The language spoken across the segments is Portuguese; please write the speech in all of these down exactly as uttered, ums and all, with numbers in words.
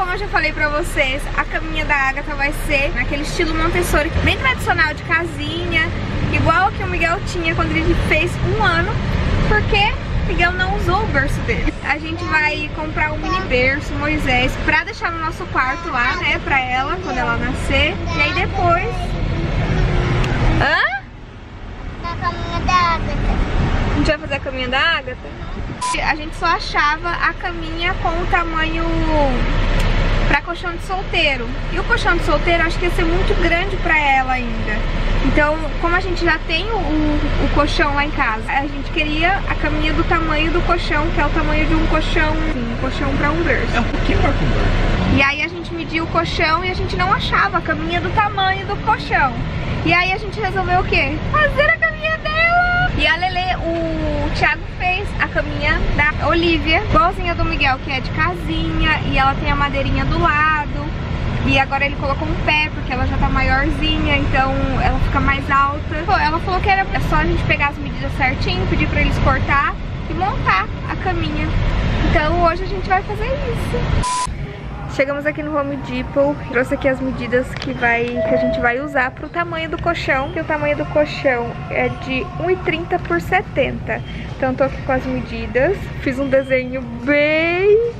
como eu já falei pra vocês, a caminha da Agatha vai ser naquele estilo Montessori, bem tradicional de casinha, igual que o Miguel tinha quando ele fez um ano, porque Miguel não usou o berço dele. A gente vai comprar um mini berço Moisés pra deixar no nosso quarto lá, né, pra ela, quando ela nascer. E aí depois... Hã? Na caminha da Agatha. A gente vai fazer a caminha da Agatha? A gente só achava a caminha com o tamanho pra colchão de solteiro. E o colchão de solteiro acho que ia ser muito grande pra ela ainda. Então, como a gente já tem o, o, o colchão lá em casa, a gente queria a caminha do tamanho do colchão, que é o tamanho de um colchão, assim, um colchão pra um berço. É um pouquinho maior que um berço. E aí a gente mediu o colchão e a gente não achava a caminha do tamanho do colchão. E aí a gente resolveu o quê? Fazer a caminha dela! E a Lelê, o Thiago fez a caminha da Olivia, igualzinha do Miguel, que é de casinha, e ela tem a madeirinha do lado. E agora ele colocou um pé, porque ela já tá maiorzinha, então ela fica mais alta. Ela falou que era só a gente pegar as medidas certinho, pedir pra eles cortar e montar a caminha. Então hoje a gente vai fazer isso. Chegamos aqui no Home Depot, trouxe aqui as medidas que, vai, que a gente vai usar pro tamanho do colchão. Que o tamanho do colchão é de um e trinta por setenta. Então tô aqui com as medidas, fiz um desenho bem...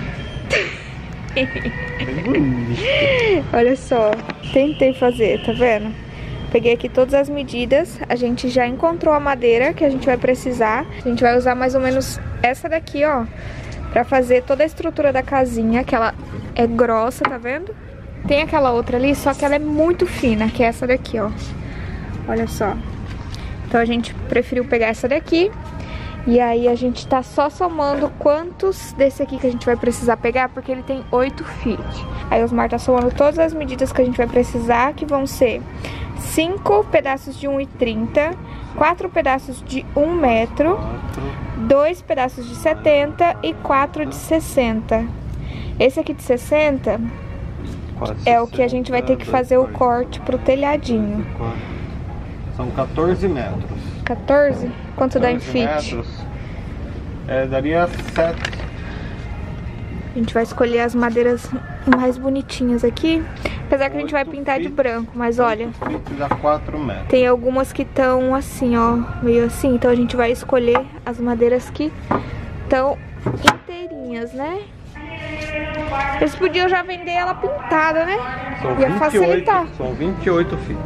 Olha só, tentei fazer, tá vendo? Peguei aqui todas as medidas, a gente já encontrou a madeira que a gente vai precisar. A gente vai usar mais ou menos essa daqui, ó, pra fazer toda a estrutura da casinha, que ela é grossa, tá vendo? Tem aquela outra ali, só que ela é muito fina, que é essa daqui, ó. Olha só. Então a gente preferiu pegar essa daqui. E aí a gente tá só somando quantos desse aqui que a gente vai precisar pegar, porque ele tem oito feet. Aí o Osmar tá somando todas as medidas que a gente vai precisar, que vão ser cinco pedaços de um e trinta, quatro pedaços de um metro, dois pedaços de setenta e quatro de sessenta. Esse aqui de sessenta é o que a gente vai ter que fazer o corte pro telhadinho. São quatorze metros. quatorze? Quanto dá em feet? É, daria sete. A gente vai escolher as madeiras mais bonitinhas aqui. Apesar que a gente vai pintar de branco, mas olha, dá quatro metros. Tem algumas que estão assim, ó, meio assim. Então a gente vai escolher as madeiras que estão inteirinhas, né? Eles podiam já vender ela pintada, né? São Ia vinte e oito, facilitar. são vinte e oito feet.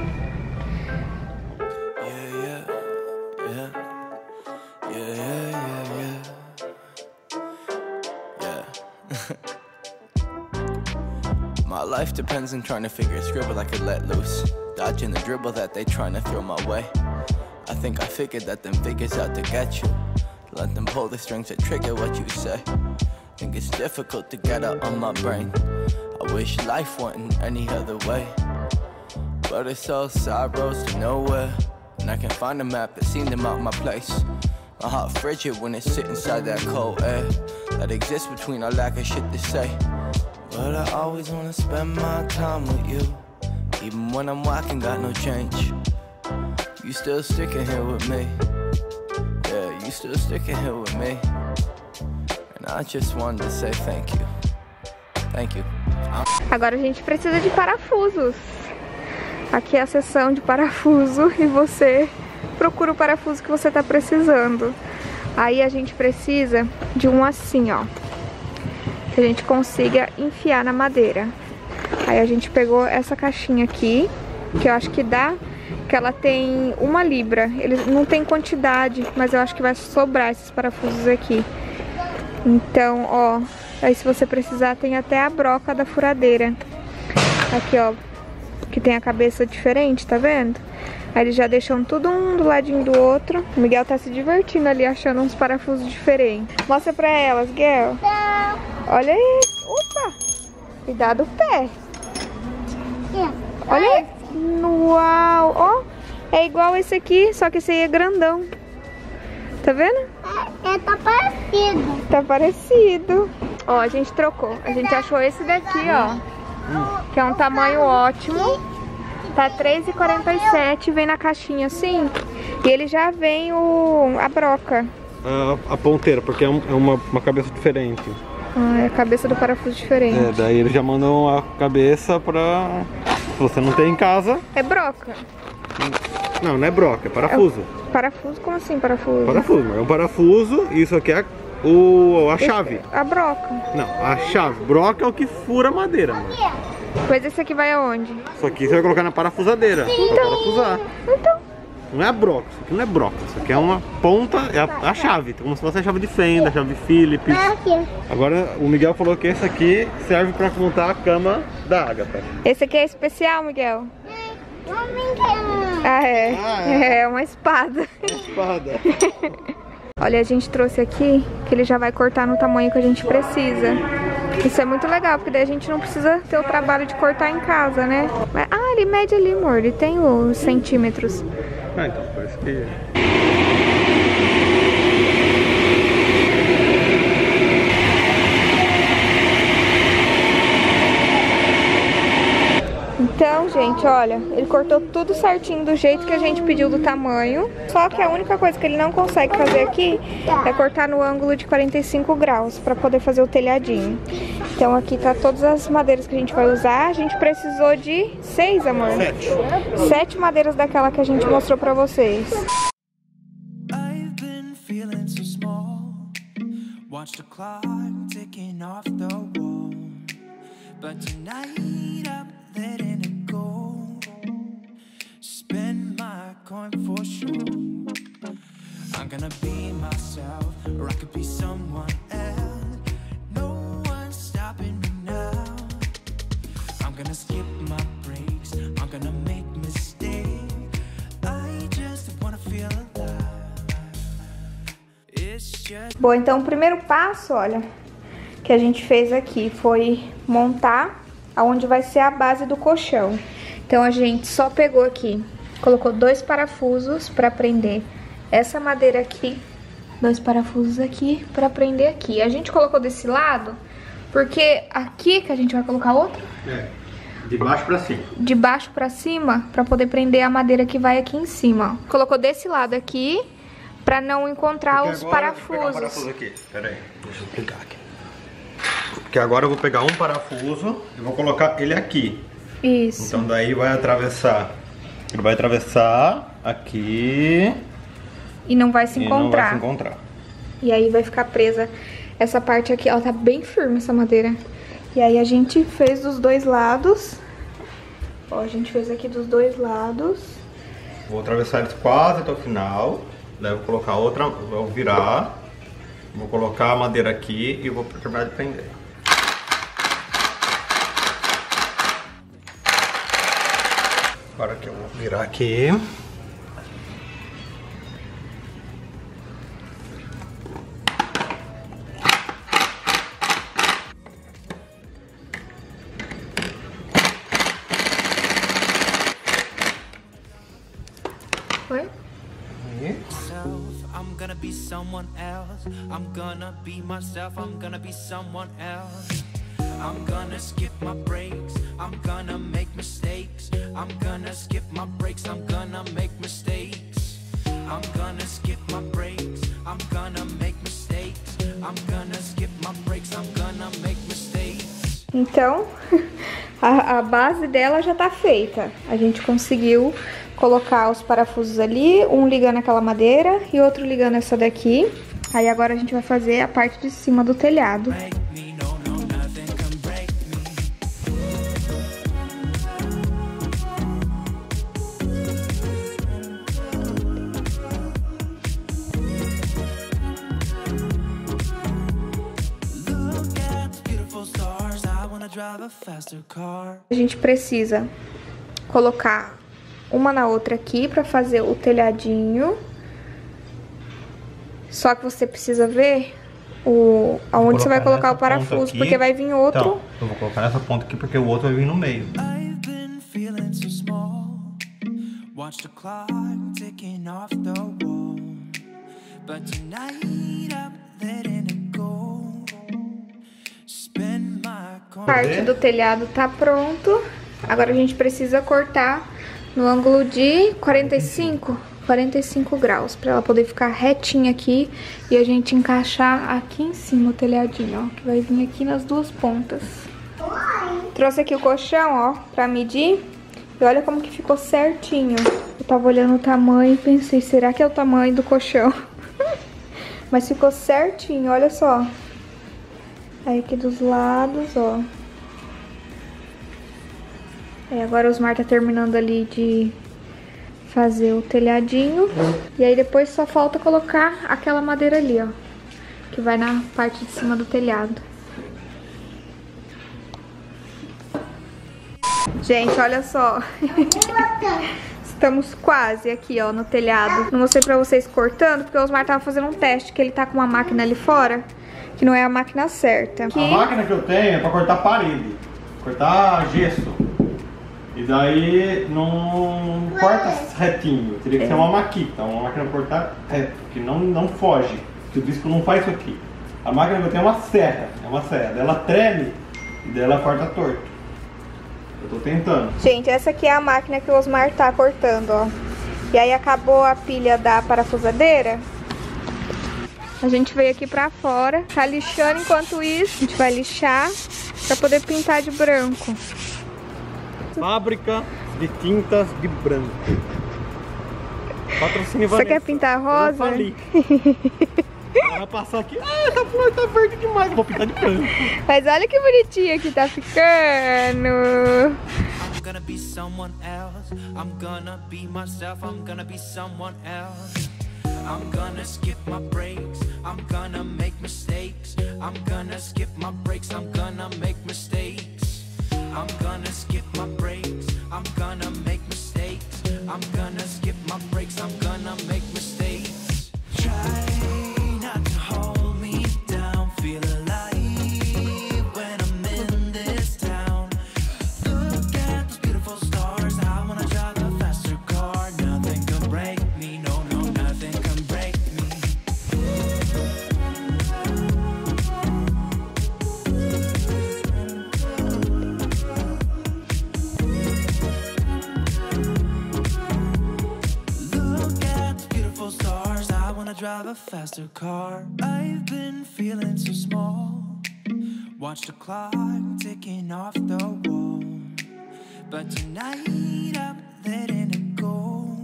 My life depends on trying to figure a scribble I could let loose, dodging the dribble that they trying to throw my way. I think I figured that them figures out to get you, let them pull the strings that trigger what you say. Think it's difficult to get out on my brain. I wish life wasn't any other way, but it's all side roads to nowhere, and I can find a map that seen them out my place. My heart frigid when it sit inside that cold air that exists between our lack of shit to say. But I always wanna spend my time with you, even when I'm whacking, got no change. You still sticking here with me, yeah, you still sticking here with me. And I just wanted to say thank you, thank you. Agora a gente precisa de parafusos. Aqui é a seção de parafuso e você procura o parafuso que você tá precisando. Aí a gente precisa de um assim, ó, que a gente consiga enfiar na madeira. Aí a gente pegou essa caixinha aqui, que eu acho que dá, que ela tem uma libra. Ele não tem quantidade, mas eu acho que vai sobrar esses parafusos aqui. Então, ó, aí se você precisar tem até a broca da furadeira. Aqui, ó, que tem a cabeça diferente, tá vendo? Aí eles já deixam tudo um do ladinho do outro. O Miguel tá se divertindo ali, achando uns parafusos diferentes. Mostra pra elas, Miguel. Olha aí. Opa! Cuidado o pé. Olha aí. Uau! Ó, é igual esse aqui, só que esse aí é grandão. Tá vendo? É, é tá parecido. Tá parecido. Ó, a gente trocou. A gente achou esse daqui, ó, que é um tamanho ótimo. Tá três e quarenta e sete, vem na caixinha assim. E ele já vem o, a broca. A, a ponteira, porque é, um, é uma, uma cabeça diferente. Ah, é a cabeça do parafuso diferente. É, daí eles já mandam a cabeça pra... Se você não tem em casa... É broca. Não, não é broca, é parafuso. É parafuso? Como assim parafuso? Parafuso, é um parafuso e isso aqui é o, a chave. Esse, a broca. Não, a chave. Broca é o que fura a madeira, mano. Mas esse aqui vai aonde? Isso aqui você vai colocar na parafusadeira. Então, pra parafusar. Então. Não é a broca, isso aqui não é broca. Isso aqui é uma ponta, é a, a chave. Como se fosse a chave de fenda, a chave Phillips. Agora o Miguel falou que esse aqui serve pra montar a cama da Agatha. Esse aqui é especial, Miguel? Ah, é. Ah, é. É uma espada. Espada. Olha, a gente trouxe aqui que ele já vai cortar no tamanho que a gente precisa. Isso é muito legal, porque daí a gente não precisa ter o trabalho de cortar em casa, né? Mas, ah, ele mede ali, amor. Ele tem os centímetros. Ah, então, por isso que... Então, gente, olha, ele cortou tudo certinho do jeito que a gente pediu do tamanho. Só que a única coisa que ele não consegue fazer aqui é cortar no ângulo de quarenta e cinco graus para poder fazer o telhadinho. Então aqui tá todas as madeiras que a gente vai usar. A gente precisou de seis, amor? Sete. Sete madeiras daquela que a gente mostrou pra vocês. I've been feeling so small. Watch the clock ticking off the wall. But tonight I'm letting it go. Spend my coin for sure. I'm gonna be myself, or I could be someone else. No one's stopping me now. I'm gonna skip my breaks. I'm gonna make mistakes. I just wanna feel alive. It's just... Bom, então o primeiro passo, olha, que a gente fez aqui foi montar aonde vai ser a base do colchão. Então a gente só pegou aqui, colocou dois parafusos para prender essa madeira aqui, dois parafusos aqui para prender aqui. A gente colocou desse lado porque aqui que a gente vai colocar outro. É, de baixo para cima. De baixo para cima, para poder prender a madeira que vai aqui em cima. Ó. Colocou desse lado aqui para não encontrar porque os agora parafusos. Eu vou pegar um parafuso aqui. Pera aí, deixa eu pegar aqui. Porque agora eu vou pegar um parafuso e vou colocar ele aqui. Isso. Então daí vai atravessar. Ele vai atravessar aqui. E não vai se e encontrar. não vai se encontrar. E aí vai ficar presa essa parte aqui. Ela tá bem firme, essa madeira. E aí a gente fez dos dois lados. Ó, a gente fez aqui dos dois lados. Vou atravessar eles quase até o final. Daí eu vou colocar outra, vou virar. Vou colocar a madeira aqui e vou terminar de prender. Agora que eu vou virar aqui. Foi? I'm gonna be someone else. I'm gonna be myself. I'm gonna be someone else. I'm gonna skip my breaks. I'm gonna make mistakes. I'm gonna skip my breaks. I'm gonna make mistakes. I'm gonna skip my breaks. I'm gonna make mistakes. I'm gonna skip my breaks. I'm gonna make mistakes. Então, a, a base dela já tá feita. A gente conseguiu colocar os parafusos ali, um ligando aquela madeira e outro ligando essa daqui. Aí agora a gente vai fazer a parte de cima do telhado. A gente precisa colocar uma na outra aqui pra fazer o telhadinho. Só que você precisa ver o aonde você vai colocar o parafuso, porque vai vir outro. Então, eu vou colocar nessa ponta aqui porque o outro vai vir no meio. A parte do telhado tá pronto. Agora a gente precisa cortar no ângulo de quarenta e cinco. quarenta e cinco graus, pra ela poder ficar retinha aqui e a gente encaixar aqui em cima o telhadinho, ó, que vai vir aqui nas duas pontas. Trouxe aqui o colchão, ó, pra medir e olha como que ficou certinho. Eu tava olhando o tamanho e pensei, será que é o tamanho do colchão? Mas ficou certinho, olha só. Aí aqui dos lados, ó. É, agora o Osmar tá terminando ali de fazer o telhadinho. E aí depois só falta colocar aquela madeira ali, ó, que vai na parte de cima do telhado. Gente, olha só. Estamos quase aqui, ó, no telhado. Não mostrei pra vocês cortando, porque o Osmar tava fazendo um teste, que ele tá com uma máquina ali fora, que não é a máquina certa. A máquina que eu tenho é pra cortar parede, cortar gesso. E daí não corta retinho, teria que é. ser uma maquita, uma máquina pra cortar reto, que não, não foge. O disco não faz isso aqui. A máquina que eu tenho é uma serra, é uma serra. Ela treme e daí ela corta torto. Eu tô tentando. Gente, essa aqui é a máquina que o Osmar tá cortando, ó. E aí acabou a pilha da parafusadeira. A gente veio aqui pra fora, tá lixando enquanto isso. A gente vai lixar pra poder pintar de branco. Fábrica de tintas de branco. Patrocínio Vanessa. Você quer pintar rosa? Eu falei. Vai passar aqui. Ah, essa flor tá verde demais. Vou pintar de branco. Mas olha que bonitinha que tá ficando. I'm gonna be someone else. I'm gonna be myself. I'm gonna be someone else. I'm gonna skip my breaks. I'm gonna make mistakes. I'm gonna skip my breaks. I'm gonna make mistakes. I'm gonna skip my breaks. I'm gonna make mistakes. I'm gonna skip my breaks. I'm gonna make mistakes. Try not to hold me down. Feel alive when I'm in this town. Look at those beautiful stars. I wanna drive a faster car. Nothing can break me. No, no, nothing can break me. Drive a faster car. I've been feeling so small. Watch the clock ticking off the wall. But tonight I'm letting it go.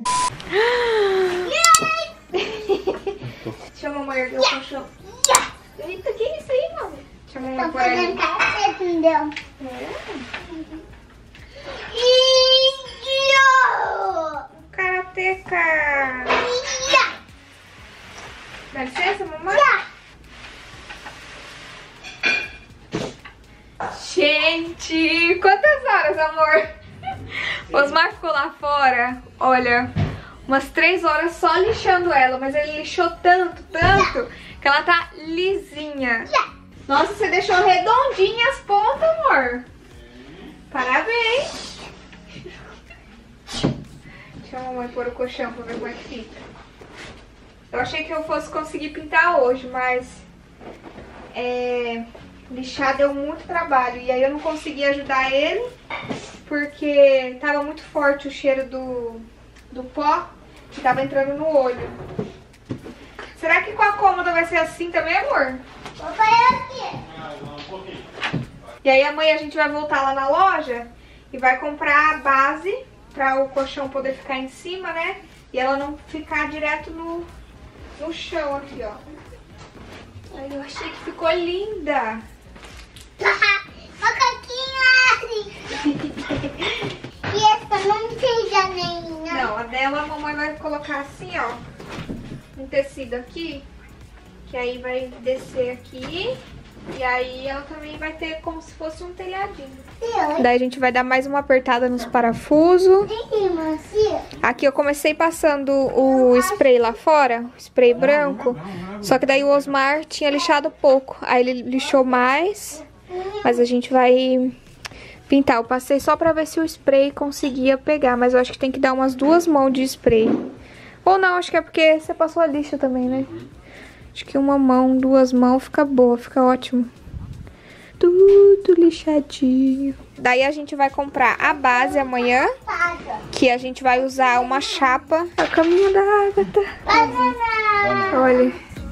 Deixa a mamãe erguer o colchão. Eita, que é isso aí, mami? Deixa a mamãe Tô pôr ali. fazendo café, entendeu? Karateca! Dá licença, mamãe? Gente, quantas horas, amor? O Osmar ficou lá fora, olha, umas três horas só lixando ela, mas ele lixou tanto, tanto, que ela tá lisinha. Nossa, você deixou redondinha as pontas, amor. Parabéns. Deixa a mamãe pôr o colchão pra ver como é que fica. Eu achei que eu fosse conseguir pintar hoje, mas é, lixar deu muito trabalho. E aí eu não consegui ajudar ele, porque tava muito forte o cheiro do, do pó, que tava entrando no olho. Será que com a cômoda vai ser assim também, amor? E aí amanhã a gente vai voltar lá na loja e vai comprar a base pra o colchão poder ficar em cima, né? E ela não ficar direto no... no chão aqui, ó. Ai, eu achei que ficou linda. Macaquinha! E essa não seja nem... Não, a dela a mamãe vai colocar assim, ó. Um tecido aqui. Que aí vai descer aqui. E aí ela também vai ter como se fosse um telhadinho. Daí a gente vai dar mais uma apertada nos parafusos. Aqui eu comecei passando o spray lá fora, o spray branco. Só que daí o Osmar tinha lixado pouco. Aí ele lixou mais. Mas a gente vai pintar. Eu passei só pra ver se o spray conseguia pegar. Mas eu acho que tem que dar umas duas mãos de spray. Ou não, acho que é porque você passou a lixa também, né? Acho que uma mão, duas mãos fica boa, fica ótimo. Tudo lixadinho. Daí a gente vai comprar a base amanhã, que a gente vai usar uma chapa. A caminha da Agatha. Olha.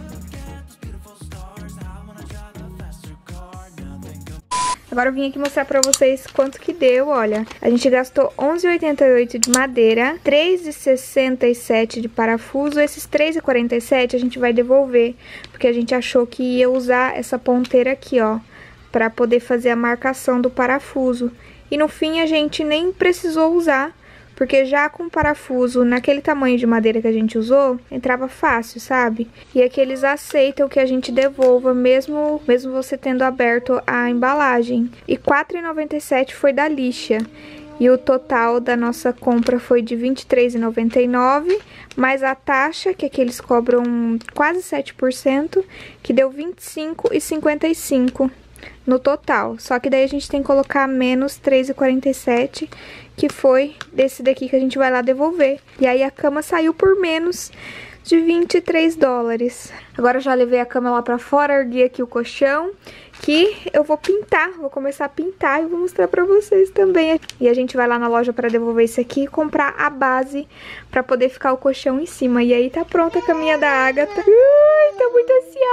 Agora eu vim aqui mostrar pra vocês quanto que deu, olha. A gente gastou onze reais e oitenta e oito centavos de madeira, três reais e sessenta e sete centavos de parafuso. Esses três reais e quarenta e sete centavos a gente vai devolver, porque a gente achou que ia usar essa ponteira aqui, ó, pra poder fazer a marcação do parafuso. E no fim a gente nem precisou usar, porque já com o parafuso naquele tamanho de madeira que a gente usou, entrava fácil, sabe? E aqui eles aceitam que a gente devolva, mesmo, mesmo você tendo aberto a embalagem. E quatro reais e noventa e sete centavos foi da lixa. E o total da nossa compra foi de vinte e três reais e noventa e nove centavos, mais a taxa, que aqui eles cobram quase sete por cento, que deu vinte e cinco reais e cinquenta e cinco centavos. No total, só que daí a gente tem que colocar menos três reais e quarenta e sete centavos, que foi desse daqui que a gente vai lá devolver. E aí a cama saiu por menos de vinte e três dólares. Agora eu já levei a cama lá pra fora, ergui aqui o colchão, que eu vou pintar, vou começar a pintar e vou mostrar pra vocês também. E a gente vai lá na loja pra devolver isso aqui e comprar a base pra poder ficar o colchão em cima. E aí tá pronta a caminha da Agatha. Ai, tá muito ansiosa.